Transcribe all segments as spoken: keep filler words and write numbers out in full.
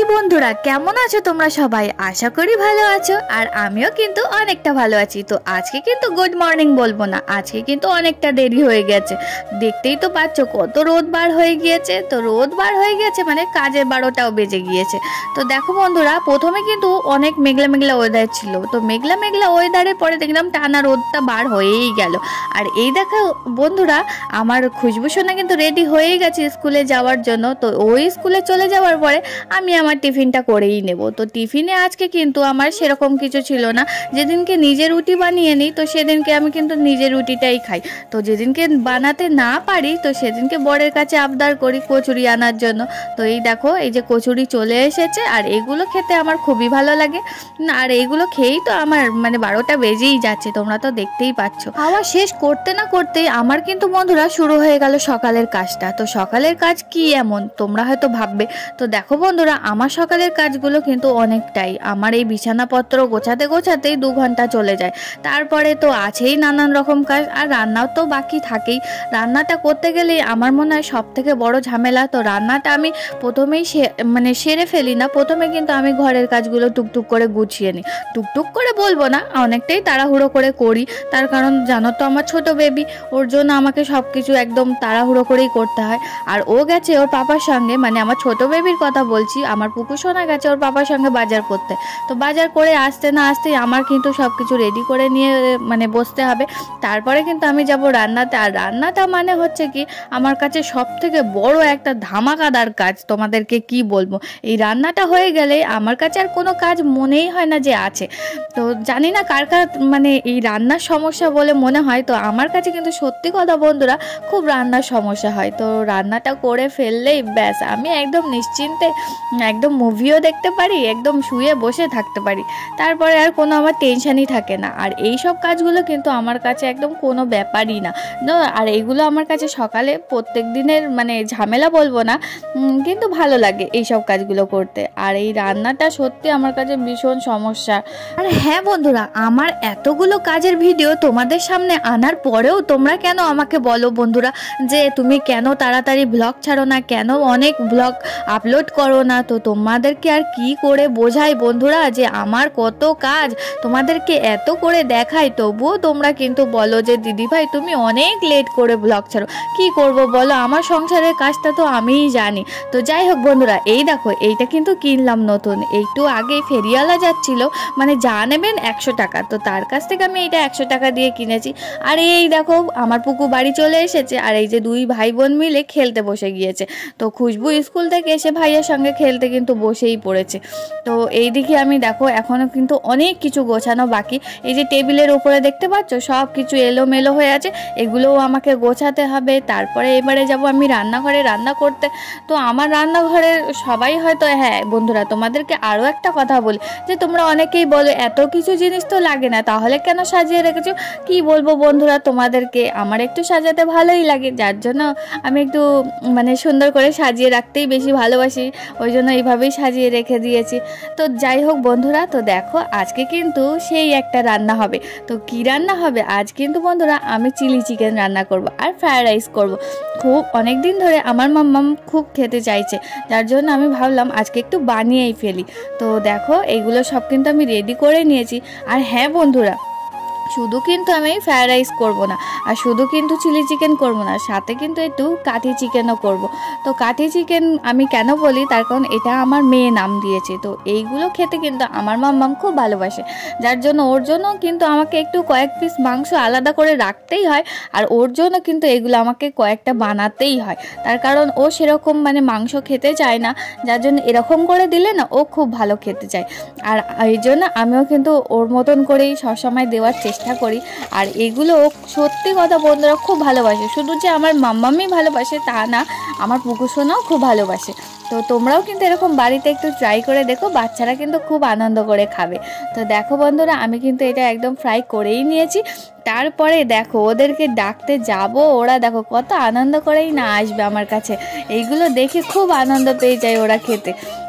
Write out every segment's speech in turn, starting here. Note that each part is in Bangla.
বন্ধুরা কেমন আছো তোমরা সবাই? আশা করি ভালো আছো আর আমিও কিন্তু অনেকটা ভালো আছি। তো আজকে কিন্তু গুড মর্নিং বলবো না, আজকে কিন্তু অনেকটা দেরি হয়ে গেছে। দেখতেই তো পাচ্ছ কত রোদ বার হয়ে গিয়েছে। তো রোদ বার হয়ে গেছে মানে কাজের বারোটাও বেজে গিয়েছে। তো দেখো বন্ধুরা, প্রথমে কিন্তু অনেক মেঘলা মেঘলা ওয়েদার ছিল, তো মেঘলা মেঘলা ওয়েদারের পরে দেখলাম টানা রোদটা বার হয়েই গেল। আর এই দেখো বন্ধুরা, আমার খুশবু সোনা কিন্তু রেডি হয়েই গেছে স্কুলে যাওয়ার জন্য। তো ওই স্কুলে চলে যাওয়ার পরে আমি আমার টিফিনটা করেই নেব। তো টিফিনে আজকে কিন্তু আমার সেরকম কিছু ছিল না। যেদিনকে নিজে রুটি বানিয়ে নিই তো সেদিনকে আমি কিন্তু নিজের রুটিটাই খাই। তো যেদিনকে বানাতে না পারি তো সেদিনকে বরের কাছে আবদার করি কচুরি আনার জন্য। তো এই দেখো, এই যে কচুরি চলে এসেছে আর এগুলো খেতে আমার খুবই ভালো লাগে। আর এইগুলো খেয়েই তো আমার মানে বারোটা বেজেই যাচ্ছে, তোমরা তো দেখতেই পাচ্ছ। খাওয়া শেষ করতে না করতেই আমার কিন্তু বন্ধুরা শুরু হয়ে গেল সকালের কাজটা। তো সকালের কাজ কি এমন তোমরা হয়তো ভাববে। তো দেখো বন্ধুরা, আমার সকালের কাজগুলো কিন্তু অনেকটাই, আমার এই বিছানাপত্র গোছাতে গোছাতেই দু ঘন্টা চলে যায়। তারপরে তো আছেই নানান রকম কাজ, আর রান্নাও তো বাকি থাকেই। রান্নাটা করতে গেলেই আমার মনে হয় সব থেকে বড় ঝামেলা। তো রান্নাটা আমি প্রথমেই মানে সেরে ফেলি না, প্রথমে কিন্তু আমি ঘরের কাজগুলো টুকটুক করে গুছিয়ে নিই। টুকটুক করে বলবো না, অনেকটাই তাড়াহুড়ো করে করি। তার কারণ জানো তো আমার ছোট বেবি, ওর জন্য আমাকে সব কিছু একদম তাড়াহুড়ো করেই করতে হয়। আর ও গেছে ওর পাপার সঙ্গে, মানে আমার ছোট বেবির কথা বলছি, আমার পুকু সোনা গেছে ওর পাপার সঙ্গে বাজার করতে। তো বাজার করে আসতে না আসতেই আমার কিন্তু সব কিছু রেডি করে নিয়ে মানে বসতে হবে। তারপরে কিন্তু আমি যাব রান্নাতে। আর রান্নাটা মানে হচ্ছে কি আমার কাছে সব থেকে বড় একটা ধামাকাদার কাজ, তোমাদেরকে কি বলবো। এই রান্নাটা হয়ে গেলে আমার কাছে আর কোনো কাজ মনেই হয় না যে আছে। তো জানি না কার কার মানে এই রান্নার সমস্যা বলে মনে হয়, তো আমার কাছে কিন্তু সত্যি কথা বন্ধুরা খুব রান্নার সমস্যা হয়। তো রান্নাটা করে ফেললেই ব্যাস আমি একদম নিশ্চিন্তে একদম মুভিও দেখতে পারি, একদম শুয়ে বসে থাকতে পারি। তারপরে আর কোনো আমার টেনশানই থাকে না। আর এই সব কাজগুলো কিন্তু আমার কাছে একদম কোনো ব্যাপারই না। আর এইগুলো আমার কাছে সকালে প্রত্যেক দিনের মানে ঝামেলা বলবো না, কিন্তু ভালো লাগে এই সব কাজগুলো করতে। আর এই রান্নাটা সত্যি আমার কাছে ভীষণ সমস্যা। আর হ্যাঁ বন্ধুরা, আমার এতগুলো কাজের ভিডিও তোমাদের সামনে আনার পরেও তোমরা কেন আমাকে বলো বন্ধুরা যে তুমি কেন তাড়াতাড়ি ব্লগ ছাড়ো না, কেন অনেক ব্লগ আপলোড করো না। তো তোমাদেরকে আর কি করে বোঝাই বন্ধুরা যে আমার কত কাজ, তোমাদেরকে এত করে দেখাই তবুও তোমরা কিন্তু বলো যে দিদি ভাই তুমি অনেক লেট করে ব্লগ ছাড়ো। কি করব বলো, আমার সংসারের কাজটা তো আমিই জানি। তো যাই হোক বন্ধুরা, এই দেখো এইটা কিন্তু কিনলাম নতুন। একটু আগে ফেরিওয়ালা যাচ্ছিল, মানে যা নেবেন একশো টাকা, তো তার কাছ থেকে আমি এইটা একশো টাকা দিয়ে কিনেছি। আর এই দেখো আমার পুকু বাড়ি চলে এসেছে, আর এই যে দুই ভাই বোন মিলে খেলতে বসে গিয়েছে। তো খুশবু স্কুল থেকে এসে ভাইয়ের সঙ্গে খেলতে কিন্তু বসেই পড়েছে। তো এই দিকে আমি দেখো এখনও কিন্তু অনেক কিছু গোছানো বাকি। এই যে টেবিলের উপরে দেখতে পাচ্ছ সব কিছু এলোমেলো হয়ে আছে, এগুলোও আমাকে গোছাতে হবে। তারপরে এবারে যাব আমি রান্নাঘরে রান্না করতে। তো আমার রান্নাঘরের সবাই হয়তো, হ্যাঁ বন্ধুরা তোমাদেরকে আরও একটা কথা বলি যে তোমরা অনেকেই বলো এত কিছু জিনিস তো লাগে না, তাহলে কেন সাজিয়ে রেখেছো। কি বলবো বন্ধুরা তোমাদেরকে, আমার একটু সাজাতে ভালোই লাগে, যার জন্য আমি একটু মানে সুন্দর করে সাজিয়ে রাখতেই বেশি ভালোবাসি, ওই জন্য এইভাবেই সাজিয়ে রেখে দিয়েছি। তো যাই হোক বন্ধুরা, তো দেখো আজকে কিন্তু সেই একটা রান্না হবে। তো কি রান্না হবে আজ কিন্তু বন্ধুরা, আমি চিলি চিকেন রান্না করব আর ফ্রায়েড রাইস করব। খুব অনেক দিন ধরে আমার মাম্মাম খুব খেতে চাইছে, যার জন্য আমি ভাবলাম আজকে একটু বানিয়েই ফেলি। তো দেখো এইগুলো সব কিন্তু আমি রেডি করে নিয়েছি। আর হ্যাঁ বন্ধুরা, শুধু কিন্তু আমি ফ্রায়েড রাইস করব না, আর শুধু কিন্তু চিলি চিকেন করব না, সাথে কিন্তু একটু কাঠি চিকেনও করব। তো কাঠি চিকেন আমি কেন বলি, তার কারণ এটা আমার মেয়ে নাম দিয়েছে। তো এইগুলো খেতে কিন্তু আমার মাম্মাম খুব ভালোবাসে, যার জন্য ওর জন্য কিন্তু আমাকে একটু কয়েক পিস মাংস আলাদা করে রাখতেই হয়। আর ওর জন্য কিন্তু এগুলো আমাকে কয়েকটা বানাতেই হয়, তার কারণ ও সেরকম মানে মাংস খেতে চায় না, যার জন্য এরকম করে দিলে না ও খুব ভালো খেতে চায়। আর এই জন্য আমিও কিন্তু ওর মতন করেই সবসময় দেওয়ার চেষ্টা করি। আর এগুলো সত্যি কথা বন্ধুরা খুব ভালোবাসে, শুধু যে আমার মাম্মামই ভালোবাসে তা না, আমার পুকু সোনাও খুব ভালোবাসে। তো তোমরাও কিন্তু এরকম বাড়িতে একটু ট্রাই করে দেখো, বাচ্চারা কিন্তু খুব আনন্দ করে খাবে। তো দেখো বন্ধুরা, আমি কিন্তু এটা একদম ফ্রাই করেই নিয়েছি। তারপরে দেখো ওদেরকে ডাকতে যাব, ওরা দেখো কত আনন্দ করেই না আসবে আমার কাছে, এইগুলো দেখে খুব আনন্দ পেয়ে যায় ওরা খেতে।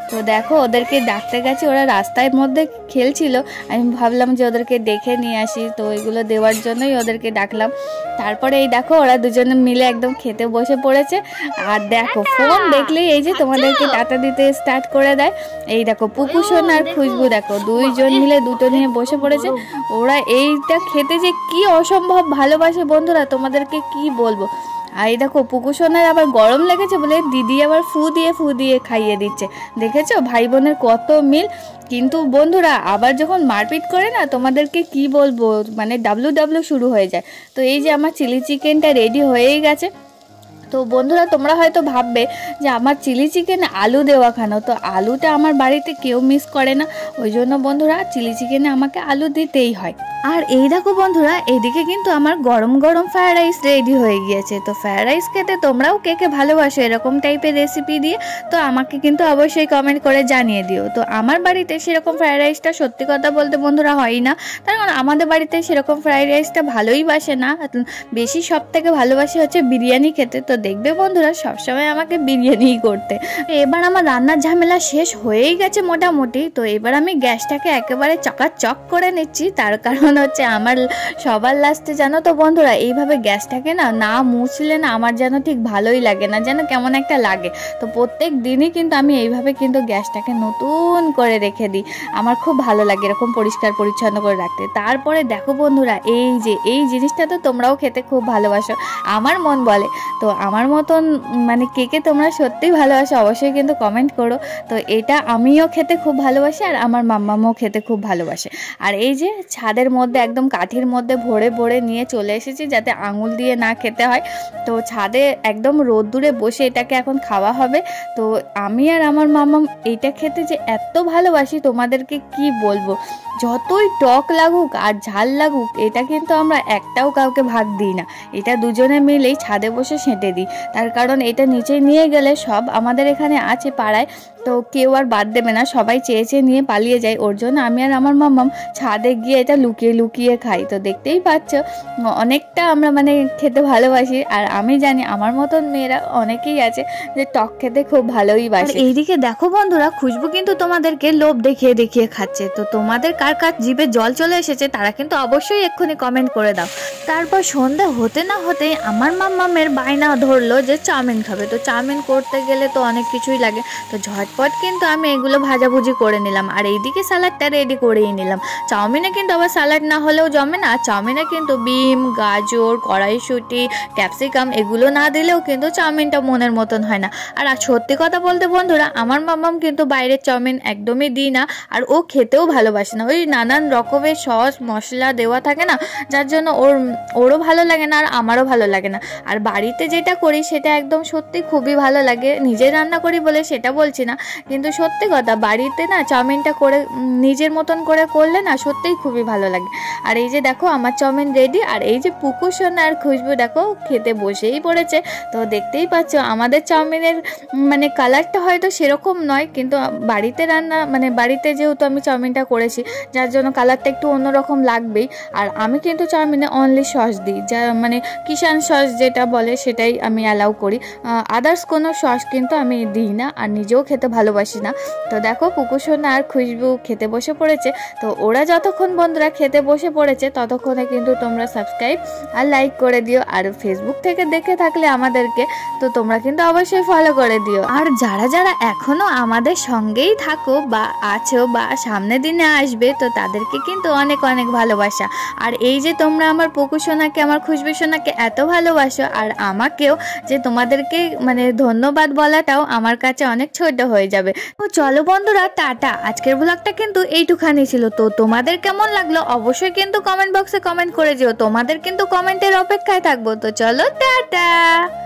তো দেখো ওদেরকে ডাকতে গেছি, ওরা রাস্তার মধ্যে খেলছিল, আমি ভাবলাম যে ওদেরকে দেখে নিয়ে আসি, তো ওইগুলো দেওয়ার জন্যই ওদেরকে ডাকলাম। তারপরে এই দেখো ওরা দুজনে মিলে একদম খেতে বসে পড়েছে। আর দেখো ফোন দেখলেই এই যে তোমাদেরকে টাটা দিতে স্টার্ট করে দেয়। এই দেখো পুকু সোনা আর খুশবু দেখো দুইজন মিলে দুটো নিয়ে বসে পড়েছে। ওরা এইটা খেতে যে কি অসম্ভব ভালোবাসে বন্ধুরা, তোমাদেরকে কি বলবো। আর এই দেখো পুকু সোনার আবার গরম লেগেছে বলে দিদি আবার ফু দিয়ে ফু দিয়ে খাইয়ে দিচ্ছে। দেখেছো ভাই বোনের কত মিল। কিন্তু বন্ধুরা আবার যখন মারপিট করে না, তোমাদেরকে কি বলবো, মানে ডাব্লু ডাব্লু শুরু হয়ে যায়। তো এই যে আমার চিলি চিকেনটা রেডি হয়েই গেছে। তো বন্ধুরা তোমরা হয়তো ভাববে যে আমার চিলি চিকেনে আলু দেওয়া খানো, তো আলুটা আমার বাড়িতে কেউ মিস করে না, ওই জন্য বন্ধুরা চিলি চিকেনে আমাকে আলু দিতেই হয়। আর এই দেখো বন্ধুরা এদিকে কিন্তু আমার গরম গরম ফ্রায়েড রাইস রেডি হয়ে গিয়েছে। তো ফ্রায়েড রাইস খেতে তোমরাও কে কে ভালোবাসো এরকম টাইপের রেসিপি দিয়ে, তো আমাকে কিন্তু অবশ্যই কমেন্ট করে জানিয়ে দিও। তো আমার বাড়িতে সেরকম ফ্রায়েড রাইসটা সত্যি কথা বলতে বন্ধুরা হয় না, তার কারণ আমাদের বাড়িতে সেরকম ফ্রায়েড রাইসটা ভালোই বাসে না, বেশি সব থেকে ভালোবাসে হচ্ছে বিরিয়ানি খেতে। তো দেখবে বন্ধুরা সবসময় আমাকে বিরিয়ানিই করতে। এবার আমার রান্নার ঝামেলা শেষ হয়েই গেছে মোটামুটি। তো এবার আমি গ্যাসটাকে একেবারে চকাচক করে নিচ্ছি, তার কারণ হচ্ছে আমার সবার লাস্টে জানো তো বন্ধুরা এইভাবে গ্যাসটাকে না না মুছলে না আমার যেন ঠিক ভালোই লাগে না, যেন কেমন একটা লাগে। তো প্রত্যেক দিনই কিন্তু আমি এইভাবে কিন্তু গ্যাসটাকে নতুন করে রেখে দিই, আমার খুব ভালো লাগে এরকম পরিষ্কার পরিচ্ছন্ন করে রাখতে। তারপরে দেখো বন্ধুরা এই যে এই জিনিসটা তো তোমরাও খেতে খুব ভালোবাসো আমার মন বলে। তো আমার মতন মানে কে কে তোমরা সত্যিই ভালোবাসো অবশ্যই কিন্তু কমেন্ট করো। তো এটা আমিও খেতে খুব ভালোবাসি আর আমার মাম্মামও খেতে খুব ভালোবাসে। আর এই যে ছাদের মধ্যে একদম কাঠির মধ্যে ভরে ভরে নিয়ে চলে এসেছি যাতে আঙুল দিয়ে না খেতে হয়। তো ছাদে একদম রোদ্দুরে বসে এটাকে এখন খাওয়া হবে। তো আমি আর আমার মাম্মাম এইটা খেতে যে এত ভালোবাসি তোমাদেরকে কি বলবো, যতই টক লাগুক আর ঝাল লাগুক এটা কিন্তু আমরা একটাও কাউকে ভাগ দিই না, এটা দুজনে মিলেই ছাদে বসে সেঁটে দিই। তার কারণ এটা নিচে নিয়ে গেলে সব আমাদের এখানে আছে পাড়ায়, তো কেউ আর বাদ দেবে না, সবাই চেয়ে চেয়ে নিয়ে পালিয়ে যায়। ওর জন্য আমি আর আমার মাম্মাম ছাদে গিয়ে এটা লুকিয়ে লুকিয়ে খাই। তো দেখতেই পাচ্ছ অনেকটা আমরা মানে খেতে ভালোবাসি। আর আমি জানি আমার মতন মেয়েরা অনেকেই আছে যে টক খেতে খুব ভালোই বাসে। এইদিকে দেখো বন্ধুরা খুশবু কিন্তু তোমাদেরকে লোভ দেখিয়ে দেখিয়ে খাচ্ছে। তো তোমাদের কার কার জিভে জল চলে এসেছে তারা কিন্তু অবশ্যই এক্ষুনি কমেন্ট করে দাও। তারপর সন্ধ্যা হতে না হতেই আমার মাম্মামের বায়না ধরলো যে চাউমিন খাবে। তো চাউমিন করতে গেলে তো অনেক কিছুই লাগে, তো ঝটপট কিন্তু আমি এগুলো ভাজাভুজি করে নিলাম। আর এইদিকে স্যালাডটা রেডি করেই নিলাম। চাউমিনে কিন্তু আবার স্যালাড না হলেও জমে না, চাউমিনে কিন্তু বিম, গাজর, কড়াইশুঁটি, ক্যাপসিকাম এগুলো না দিলেও কিন্তু চাউমিনটা মনের মতন হয় না। আর সত্যি কথা বলতে বন্ধুরা আমার মাম্মাম কিন্তু বাইরের চাউমিন একদমই দিই না, আর ও খেতেও ভালোবাসে না, ওই নানান রকমের সস মশলা দেওয়া থাকে না, যার জন্য ওর ওরও ভালো লাগে না আর আমারও ভালো লাগে না। আর বাড়িতে যেটা করি সেটা একদম সত্যি খুবই ভালো লাগে, নিজে রান্না করি বলে সেটা বলছি না, কিন্তু সত্যি কথা বাড়িতে না চাউমিনটা করে নিজের মতন করে করলে না সত্যিই খুবই ভালো লাগে। আর এই যে দেখো আমার চাউমিন রেডি। আর এই যে পুকু সোনা আর খুশবু দেখো খেতে বসেই পড়েছে। তো দেখতেই পাচ্ছ আমাদের চাউমিনের মানে কালারটা হয়তো সেরকম নয়, কিন্তু বাড়িতে রান্না মানে বাড়িতে যেহেতু আমি চাউমিনটা করেছি যার জন্য কালারটা একটু অন্যরকম লাগবেই। আর আমি কিন্তু চাউমিনে অনলি সস দিই, যা মানে কিষান সস যেটা বলে সেটাই আমি অ্যালাউ করি, আদার্স কোনো সস কিন্তু আমি দিই না আর নিজেও খেতে ভালোবাসি না। তো দেখো পুকু সোনা আর খুশবু খেতে বসে পড়েছে। তো ওরা যতক্ষণ বন্ধুরা খেতে বসে পড়েছে ততক্ষণে কিন্তু তোমরা সাবস্ক্রাইব আর লাইক করে দিও। আর ফেসবুক থেকে দেখে থাকলে আমাদেরকে তো তোমরা কিন্তু অবশ্যই ফলো করে দিও। আর যারা যারা এখনো আমাদের সঙ্গেই থাকো বা আছো বা সামনে দিনে আসবে তো তাদেরকে কিন্তু অনেক অনেক ভালোবাসা। আর এই যে তোমরা আমার পুকু সোনাকে আমার খুশবু সোনাকে এত ভালোবাসো আর আমাকেও যে তোমাদেরকে মানে ধন্যবাদ বলাটাও আমার কাছে অনেক ছোট হয়ে যাবে। তো চলো বন্ধুরা টাটা, আজকের ব্লগটা কিন্তু এইটুখানি ছিল। তো তোমাদের কেমন লাগলো অবশ্যই কিন্তু কমেন্ট বক্সে কমেন্ট করে যেও, তোমাদের কিন্তু কমেন্টের অপেক্ষায় থাকবো। তো চলো টাটা।